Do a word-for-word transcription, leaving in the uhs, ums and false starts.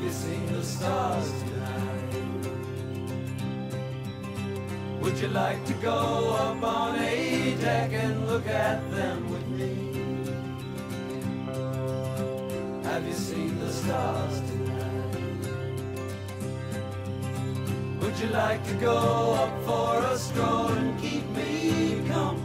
you seen the stars tonight? Would you like to go up on a deck and look at them with me? Have you seen the stars tonight? Would you like to go up for a stroll and keep me company?